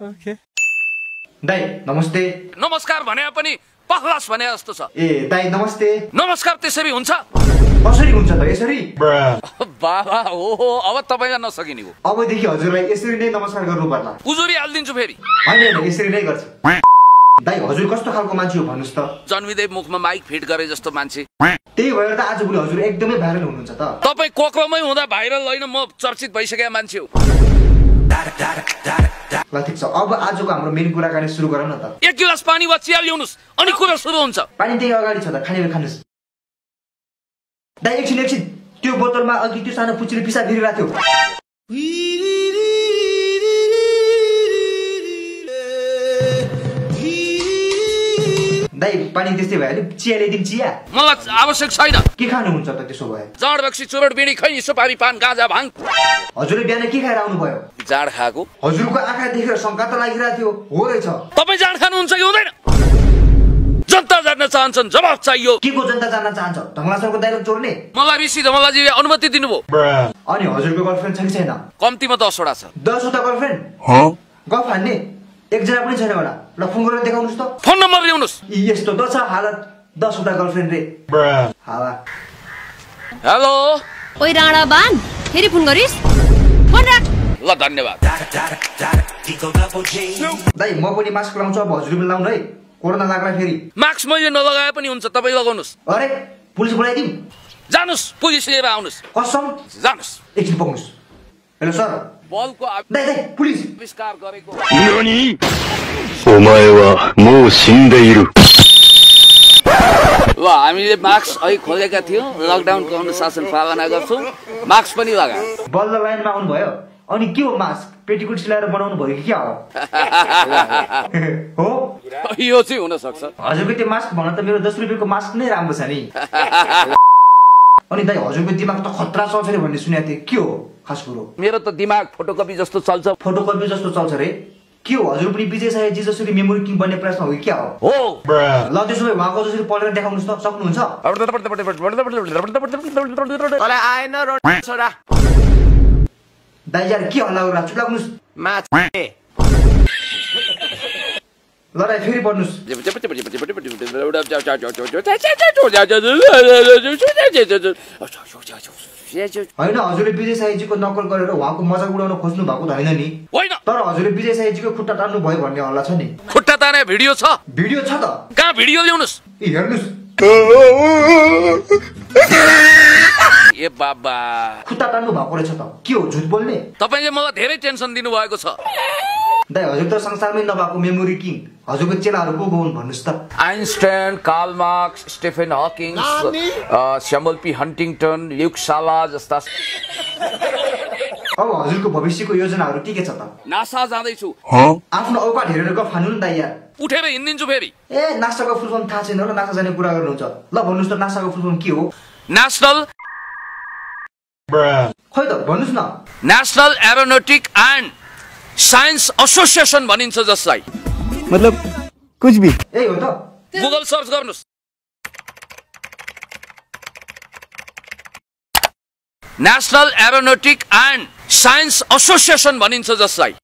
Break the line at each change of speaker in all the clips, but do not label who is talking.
Okay
दाइ नमस्ते।
नमस्कार भने पनि पहलास भने जस्तो छ।
ए दाइ नमस्ते।
नमस्कार त्यसरी हुन्छ?
कसरी हुन्छ त यसरी?
बाबा हो अब तपाईलाई नसकिने हो।
अबदेखि हजुरलाई यसरी नै नमस्कार गर्नु पर्ला।
उजुरी हाल्दिन्छु फेरि।
हैन यसरी नै गर्छ। दाइ हजुर कस्तो खालको मान्छे हो भन्नुस् त?
जन्मिदै मुखमा माइक फिट गरे जस्तो मान्छे।
त्यही भएर त आजभोलि हजुर एकदमै भाइरल हुनुहुन्छ त।
तपाई कोक्रोमै हुँदा भाइरल होइन, म चर्चित भइसकेका मान्छे हो।
ल ठिक छ, अब आजको हाम्रो मेन कुराकानी सुरु गरौँ न त।
एक गिलास पानी वा चिया ल्याउनुस् अनि कुरा सुरु हुन्छ।
पानी त्यही अगाडि छ त, खानेले खानुस्। दाइ एकछिन त्यो बोतलमा अघि त्यो सानो पुच्चीले पिसाब भिरिरहेको थियो। दाइ पानी त्यस्तै भयो नि, चिया ल्याइदिउँ चिया?
मलाई आवश्यक छैन।
के खानुहुन्छ त त्यसो भए?
जाँड बक्सी चुरोट बिडी खै सुपारी पान गाँजा भाङ।
हजुरले बिहान के खाएर आउनु भयो?
जाँड खाएको।
हजुरको आँखा देखेर शंका त लागिरहेको थियो, हो रहेछ।
तपाई जाँड खानुहुन्छ कि हुँदैन? जनता जान्न चाहन्छन्, जवाफ चाहियो।
के को जनता जान्न चाहन्छ? ढङ्गलासरको डायलग जोड्ने?
मलाई ऋषि धमलाजीले अनुमति दिनुभयो।
अनि हजुरको गर्लफ्रेन्ड छ कि छैन?
कम्तीमा 10 वटा छ।
10 वटा गर्लफ्रेन्ड? गफ हान्ने एकजना पनि छैन होला। ल फोन गरेर देखाउनुस् त।
फोन नम्बर ल्याउनुस्।
यस्तो त छ हालत, 10 वटा गर्लफ्रेन्ड रे। हावा।
हेलो
ओइ राणा बान, फेरि फोन गरिस्? फोन राख।
ल धन्यवाद।
दाइ म पनि मास्क लाउँछु, अब हजुर पनि लाउनु है, कोरोना लाग्ला फेरि।
मास्क मैले नलगाए पनि हुन्छ, तपाई लगाउनुस्।
अरे पुलिस बोलाइदिउँ?
जानुस्, पुलिस लिएर आउनुस्।
कसम?
जानुस्।
एकछिन पक्नुस्। Hello sir.
बलको
दाइ पुलिस
आविष्कार गरेको।
ननी? ओमाए वा मो शिन्दैरु।
ल हामीले मास्क अहिले खोलेका थियौँ, लकडाउनको अनुशासन पालना गर्छौँ, मास्क पनि लगाऊ।
बल्ल लाइनमा आउनु भयो। अनि के हो मास्क पेटीकोट सिलाएर बनाउनु भयो कि क्या हो? हो
यो चाहिँ हुन सक्छ।
हजुरको त्यो मास्क भन त, मेरो 10 रुपियाँको मास्क नै राम्रो छ नि। अनि दाइ हजुरको दिमाग त खतरा चल्छ रे भन्ने सुनेको थिएँ, के हो खास कुरो?
मेरो त दिमाग फोटोकपी जस्तो चल्छ।
फोटोकपी जस्तो चल्छ रे? के हो हजुर पनि विजय सायजी जसरी मेमोरी किङ बन्ने प्रश्न हो कि क्या हो?
हो।
ल त्यसो भए उहाँको जसरी पढेर देखाउनुस् त, सक्नुहुन्छ?
तँलाई आएन छोरा?
दाइ यार के हल्ला गरेर चुप लाग्नुस्। ल दाइ फेरि पढ्नुस्। होइन हजुरले विजय सायजीको नकल गरेर उहाँको मजाक उडाउन खोज्नु भएको त होइन नि?
होइन।
तर हजुरले विजय सायजीको खुट्टा तान्नु भयो भन्ने हल्ला छ नि।
खुट्टा ताने भिडियो छ?
भिडियो छ त।
कहाँ भिडियो ल्याउनुस्?
हेर्नुस्।
ए बाबा,
खुट्टा तान्नु भएको रहेछ त। के हो झुट बोल्ने?
तपाईले मलाई धेरै टेन्सन दिनु भएको छ।
दाइ हजुर त संसारमै नभएको मेमोरी किङ, हजुरको चेलाहरू को हुन् भन्नुस् त?
Einstein, Karl Marx, Stephen Hawking, Samuel P Huntington, Luke साला जस्ता।
अब हजुरको भविष्यको योजनाहरू के छ त?
नासा जाँदैछु।
आफ्नो औकात हेरेर गफ हान्नु नि दाइ यार।
उठेर हिँडिदिन्छु फेरि।
ए नासाको फुल फर्म थाहा छैन र नासा जाने कुरा गर्नुहुन्छ? ल भन्नुस् त नासाको फुल फर्म के हो?
नेसनल
खै त भन्नुस् न।
National aeronautic and science association भनिन्छ जसलाई।
मतलब कुछ भी?
ए हो त।
गुगल सर्च गर्नुस्। National aeronautic and science association भनिन्छ जसलाई।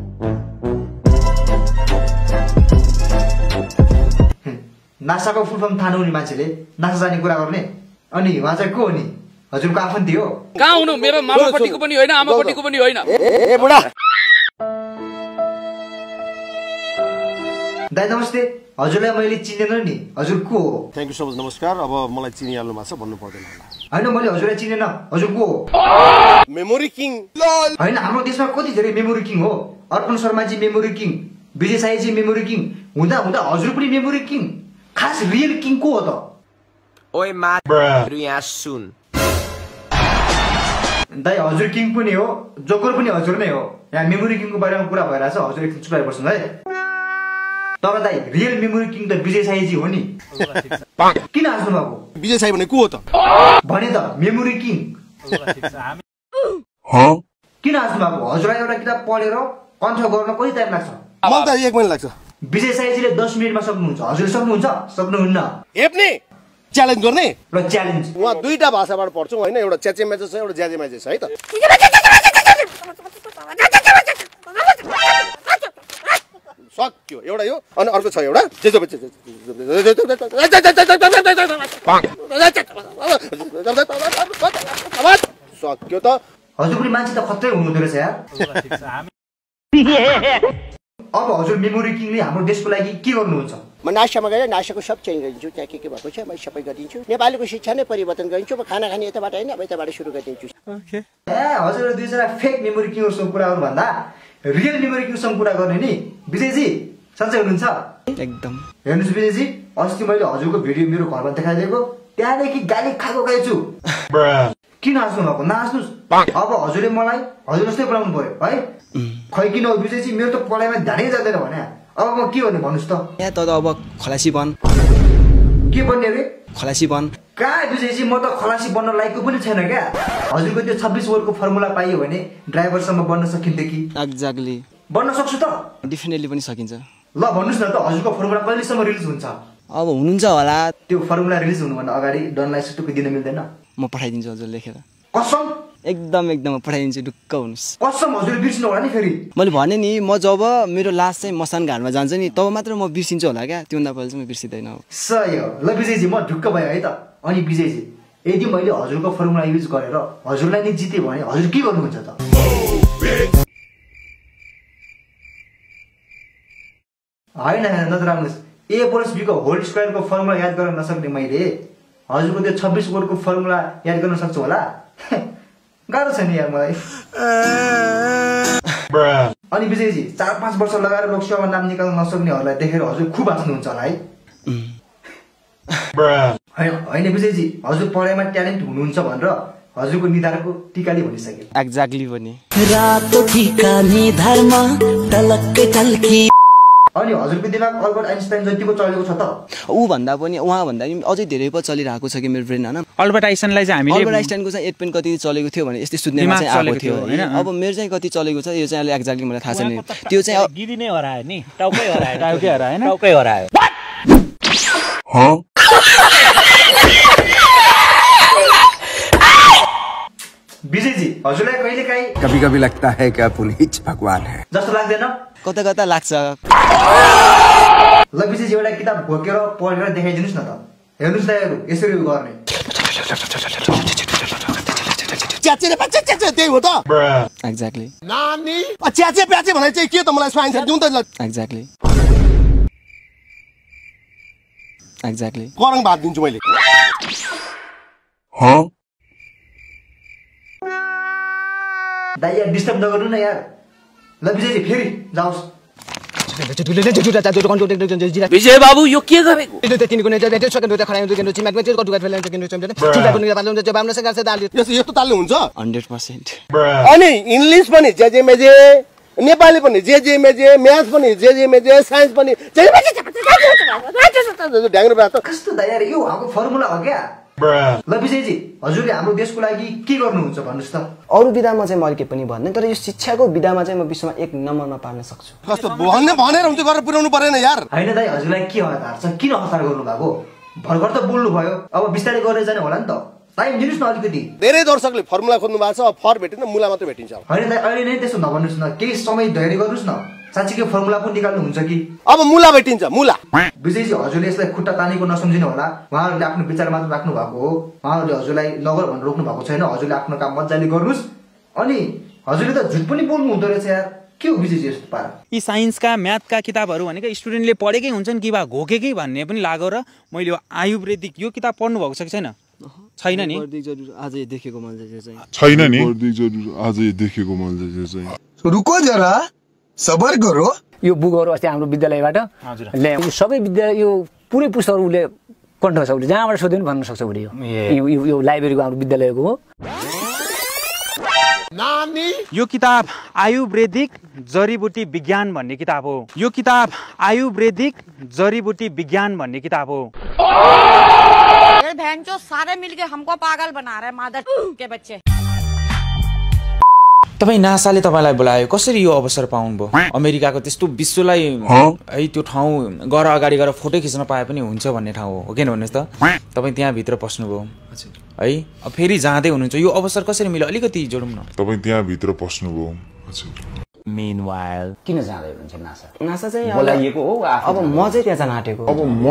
नासाको फुल फर्म थाहा नहुने मान्छेले नासा जाने कुरा गर्ने? अनि उहाँ चाहिँ को हो नि? हजुरको आफन्ती हो?
कहाँ हुनु? मेरो मामापट्टिको पनि होइन, आमापट्टिको पनि होइन।
ए बुढा।
दाइ नमस्ते, हजुरलाई मैले चिनेन नि, हजुर को हो?
थ्याङ्क यू सो मच, नमस्कार। अब मलाई चिनिहाल्नु भएको छ, भन्नु पर्दैन होला।
होइन मैले हजुरलाई चिनेन, हजुर को हो?
Memory king.
होइन हाम्रो देशमा कति धेरै मेमोरी किङ हो। Arpan Sharmaji memory king, Vijay Saiji memory king, हुँदा हुँदा हजुर पनि मेमोरी किङ। खास रियल किङ को हो त?
ओए माहरू यहाँ सुन।
दाइ हजुर किङ पनि हो, जोकर पनि हजुर नै हो। यहाँ मेमोरी किङको बारेमा कुरा भइरहेछ, हजुर एकछिन चुप बस्नु है। तर दाइ रियल मेमोरी किङ त विजय साईजी हो नि। किन हाँस्नु भएको?
विजय साई भने को हो त?
भने त मेमोरी किङ। किन हाँस्नु भएको? हजुरलाई एउटा किताब पढेर कन्ठ गर्न कति टाइम लाग्छ?
मलाई त 1 महिना लाग्छ।
विजय साईजीले 10 मिनेटमा सक्नुहुन्छ, हजुरले सक्नुहुन्छ? सक्नुहुन्न।
हेप्ने च्यालेन्ज गर्ने?
ल च्यालेन्ज।
उहाँ दुईटा भाषाबाट पढ्छौँ होइन, एउटा च्याचे म्याचे छ, एउटा ज्याजे म्याचे छ है त। सक्यो एउटा यो अनि अर्को छ एउटा सक्यो त
हजुर पनि मान्छे त खत्रै हुनुहुँदो रहेछ यार अब हजुर मेमोरी किङले हाम्रो देशको लागि के गर्नुहुन्छ
म नासामा गएर नासाको सब चेन्ज गरिदिन्छु त्यहाँ के भएको छ म सबै गरिदिन्छु नेपालीको शिक्षा नै परिवर्तन गरिदिन्छु म खाना खाने यताबाट हैन अब यताबाट सुरु गरिदिन्छु
हजुर दुईजना फेक मेमोरी किङहरुसँग कुरा गर्नु भन्दा रियल मेमोरी किङसँग कुरा गर्ने नि विजयजी सन्चै हुनुहुन्छ
एकदम
हेर्नुस् विजयजी अस्ति मैले हजुरको भिडियो मेरो घरमा देखाइदिएको त्यहाँदेखि गाली खाएको गएछु किन हाँस्नु भएको नहाँस्नुस् अब हजुरले मलाई हजुर जस्तै बोलाउनु पर्यो है खै किन विजयजी मेरो त पढाइमा ध्यानै जाँदैन भने अब म के गर्ने भन्नुस् त
यहाँ त अब खलासी बन
के बन्ने रे
खलासी बन
कहाँ विजयजी म त खलासी बन्न लायकको पनि छैन क्या हजुरको त्यो 26 ओभरको फर्मुला पाइयो भने ड्राइभरसम्म बन्न सकिन्थ्यो कि
एक्ज्याक्टली
बन्न सक्छु त
डेफिनेटली पनि सकिन्छ
ल भन्नुस् न त हजुरको फर्मुला कहिलेसम्म रिलिज हुन्छ
अब हुनुहुन्छ होला
त्यो फर्मुला रिलिज हुनुभन्दा अगाडि डनलाई सुटुको दिन मिल्दैन
म पठाइदिन्छु हजुर लेखेर
कसम
एकदम एकदम पठाइदिन्छु ढुक्क हुनुहोस्
कसम हजुर बिर्सिनु होला नि फेरि
मैले भने नि म जब मेरो लास्ट चाहिँ मसान घाटमा जान्छ नि तब मात्र म बिर्सिन्छु होला क्या त्योभन्दा पहिला चाहिँ म बिर्सिँदैन
सही हो ल विजयजी म ढुक्क भयो है त अनि विजयजी यदि मैले हजुरको फर्मुला युज गरेर हजुरलाई नै जिते भने हजुर के गर्नुहुन्छ त होइन नत्र राख्नुहोस् A + B को होल स्क्वायर को फर्मुला याद गर्न नसक्ने मैले हजुरको त्यो 26 बोर्डको फर्मुला याद गर्न सक्छु होला गाह्रो छ नि यार मलाई अनि विजयजी 4-5 वर्ष लगाएर लोकसभामा नाम निकाल्न नसक्नेहरूलाई देखेर हजुर खुब हाँस्नुहुन्छ होला है होइन विजयजी हजुर पढाइमा ट्यालेन्ट हुनुहुन्छ भनेर हजुरको निधारको टीकाले भनिसके
एक्ज्याक्टली पनि
रातो टीका निधारमा टलक्कै टल्की
अनि हजुरको दिमाग अल्बर्ट आइन्स्टाइन जतिको चलेको छ त
ऊ भन्दा पनि उहाँ भन्दा पनि अझै धेरै पो चलिरहेको छ कि मेरो ब्रेन हैन
अल्बर्ट आइन्स्टाइनलाई चाहिँ हामीले
अल्बर्ट आइन्स्टाइनको चाहिँ 8 पेन कति चलेको थियो भने यस्तै सुत्नेमा चाहिँ आएको थियो हैन अब मेरो चाहिँ कति चलेको छ यो चाहिँ अहिले एक्ज्याक्टली मलाई थाहा छैन त्यो चाहिँ गिदी नै हरायो नि टाउकै हरायो टाउकै हरायो हैन टाउकै हरायो
विजयजी हजुरलाई कहिले काहीँ
कभी-कभी लगता है कि आप उन्हीं भगवान है
जस्तो लाग्दैन
कता कता लाग्छ
ल विजयजी एउटा किताब घोकेर पढेर देखाइदिनुस् न त हेर्नुस् त यसरी गर्ने
च्याचे त्यही हो त
एक्ज्याक्टली
नानी च्याचे प्याचे भने चाहिँ के त मलाई स्वाइन दिउँ त
एक्ज्याक्टली एक्ज्याक्टली
करङ भात दिन्छु मैले
दाइ यार डिस्टर्ब नगर्नु न यार ल विजयजी फेरि जाओस्
विजय बाबु यो के गरेको
यस्तो तालले हुन्छ
100%
अनि इङ्ग्लिश पनि जे मेजे नेपाली पनि जे मेजे म्याथ पनि जे मेजे साइन्स पनि ढ्याङ्ग्रो बात
कस्तो दाइ यार यो हाम्रो फर्मुला हो क्या ल विजयजी हजुरले हाम्रो देशको लागि के गर्नुहुन्छ भन्नुस् त
अरु विधामा चाहिँ मैले के पनि भन्दैन तर यो शिक्षाको विधामा चाहिँ म विश्वमा 1 नम्बरमा पार्न सक्छु
कस्तो भनेर हुन्छ गरेर पुर्याउनु परेन यार
हैन दाइ हजुरलाई के हतार छ किन हतार गर्नु भएको भर्खर त बोल्नु भयो अब बिस्तारै गरेर जाने होला नि त टाइम दिनुस् न अलिकति
धेरै दर्शकले फर्मुला खोज्नु भएको छ फर भेटिन मुला मात्र भेटिन्छ
हैन दाइ अहिले नै त्यसो नभन्नुस् न केही समय धैर्य गर्नुस् न साँच्चीकै फर्मुला पनि निकाल्नु हुन्छ कि
अब मुला भेटिन्छ मुला
विजयजी हजुरले यसलाई खुट्टा तानेको नसम्झिनु होला उहाँहरूले आफ्नो विचार मात्र राख्नु भएको हो उहाँहरूले हजुरलाई नगर भनेर रोक्नु भएको छैन हजुरले आफ्नो काम मजाले गर्नुस् अनि हजुरले त झुट पनि बोल्नु हुँदो रहेछ यार के हो विजयजी यस्तो पारा
यी साइन्सका म्याथका किताबहरू भनेको स्टुडेन्टले पढेकै हुन्छन् कि बा घोकेकै भन्ने पनि लाग्यो र मैले आयुर्वेदिक यो किताब पढ्नु भएको छ कि छैन छैन नि
आज देखेको मैले चाहिँ
छैन नि आज देखेको मैले चाहिँ
रुको जरा सबर करो
यो बुकहरु अस्ति हाम्रो विद्यालयबाट ल्याए सबै विद्यालय यो पुरै पुस्तकहरु उले कण्ठ छ उले जहाँबाट सोध्यो नि भन्न सक्छ उले यो लाइब्रेरीको हाम्रो विद्यालयको हो
नानी यो किताब आयुर्वेदिक जडीबुटी विज्ञान भन्ने किताब हो यो किताब आयुर्वेदिक जडीबुटी विज्ञान भन्ने किताब हो
ये भैंचो सारे मिलके हमको पागल बना रहे मादर के बच्चे
तपाई नासाले तपाईलाई बोलायो कसरी यो अवसर पाउनुभयो अमेरिकाको त्यस्तो विश्वलाई है त्यो ठाउँ गएर अगाडि गएर फोटो खिच्न पाए पनि हुन्छ भन्ने ठाउँ हो किन भन्नुस् त तपाई त्यहाँ भित्र पस्नुभयो है फेरि जाँदै हुनुहुन्छ यो अवसर कसरी मिल्यो अलिकति जोडौँ न
तपाई त्यहाँ भित्र पस्नुभयो
Meanwhile,
किन जाँदै हुन्छ नासा?
नासा चाहिँ
बोलाइएको हो
अब म चाहिँ त्यहाँ जान आँटेको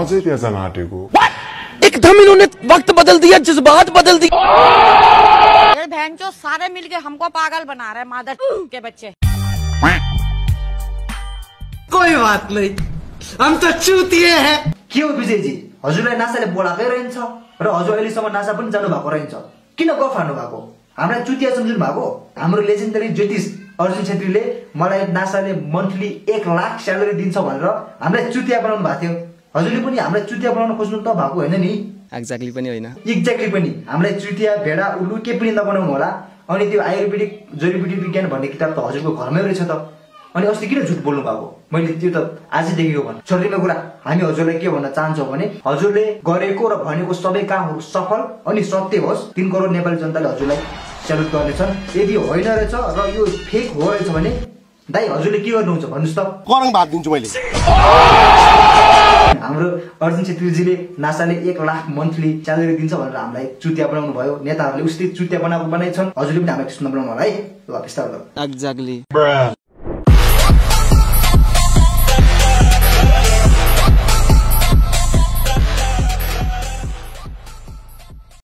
एकदम इन्होंने वक्त बदल दिया, जज्बात बदल दिए।
ये भैंचो सारे मिलके हमको पागल बना रहे हैं मादर के बच्चे।
कोई बात नहीं, हम तो चूतिए हैं।
के हो विजयजी, हजुरलाई नासाले बोलाएकै रहन्छ र हजुर अहिलेसम्म नासा पनि जानु भएको रहन्छ, किन गफ हान्नु भएको? हामीलाई चुतिया सम्झिनु भएको? हाम्रो लेजेन्डरी ज्योतिष अर्जुन छेत्रीले मलाई नासाले मन्थली 1 लाख स्यालेरी दिन्छ भनेर हामीलाई चुतिया बनाउनु भएको थियो। हजुरले पनि हामीलाई चुतिया बनाउन खोज्नु त भएको होइन नि?
एक्ज्याक्टली पनि होइन।
एक्ज्याक्टली पनि हामीलाई चुतिया भेडा उल्लु के पनि नबनाउनु होला। अनि त्यो आयुर्वेदिक जडीबुटी विज्ञान भन्ने किताब त हजुरको घरमै रहेछ त, अनि अस्ति किन झुट बोल्नु भएको? मैले त्यो त आजै देखेको भन्न छोडिदिएको कुरा। हामी हजुरलाई के भन्न चाहन्छौँ भने हजुरले गरेको र भनेको सबै कामहरू सफल अनि सत्य होस्। 3 करोड नेपाली जनताले हजुरलाई स्यालुट गर्नेछन्। यदि होइन रहेछ र यो फेक हो रहेछ भने दाइ हजुरले के गर्नुहुन्छ भन्नुहोस् त?
करङ भात दिन्छु मैले।
हाम्रो अर्जुन छेत्रीजीले नासाले 1 लाख मन्थली स्यालेरी दिन्छ भनेर हामीलाई चुतिया बनाउनु भयो। नेताहरूले उस्तै चुतिया बनाएछन्, हजुरले पनि हामीलाई त्यस्तो नबनाउनु होला है। ल बिस्तारै।
एक्ज्याक्टली।